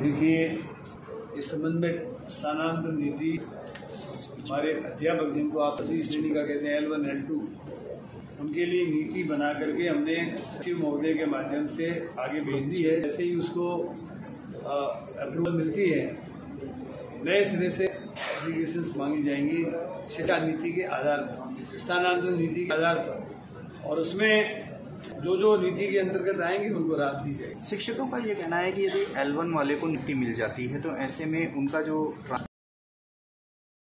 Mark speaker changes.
Speaker 1: देखिए, इस संबंध में स्थानांतरण नीति हमारे अध्यापक जिनको आप तीसरी श्रेणी का कहते हैं L1 L2 उनके लिए नीति बना करके हमने सचिव महोदय के माध्यम से आगे भेज दी है। जैसे ही उसको अप्रूवल मिलती है नए सिरे से एप्लीकेशंस मांगी जाएंगी शिक्षा नीति के आधार पर, स्थानांतरण नीति के आधार पर, और उसमें जो नीति के अंतर्गत आएंगे उनको राहत दी जाएगी।
Speaker 2: शिक्षकों का ये कहना है कि यदि L1 वाले को नीति मिल जाती है तो ऐसे में उनका जो